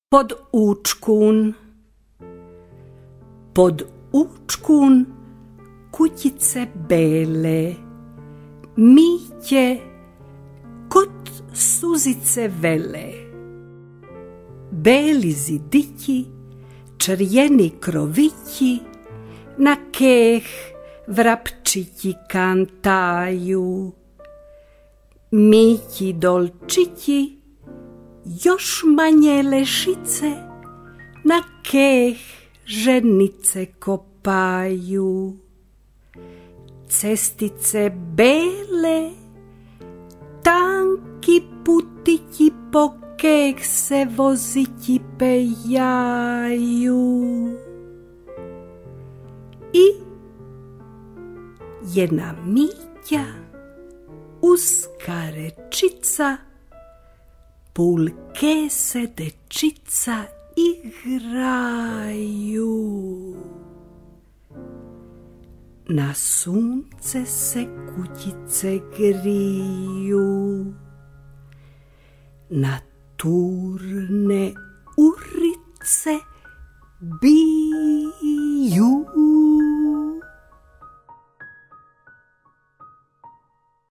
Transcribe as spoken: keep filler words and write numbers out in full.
Pod Učkun. Pod Učkun kućice bele, Mitje kod suzice vele. Beli zidići, črjeni krovići, na keh vrapčići kantaju. Mitji dolčići, još manje lešice, na keh ženice kopaju. Cestice bele, tanki putići, po keh se vozići pejaju. I jedna Mitja, uska rečica, pulke se dečica igraju. Na sunce se kućice griju, na turne urice biju.